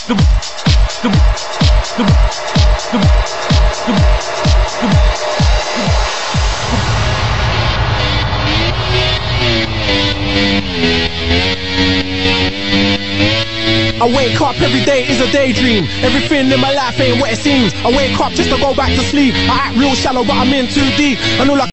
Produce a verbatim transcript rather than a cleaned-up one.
I wake up every day is a daydream. Everything in my life ain't what it seems. I wake up just to go back to sleep. I act real shallow but I'm in too deep. And all I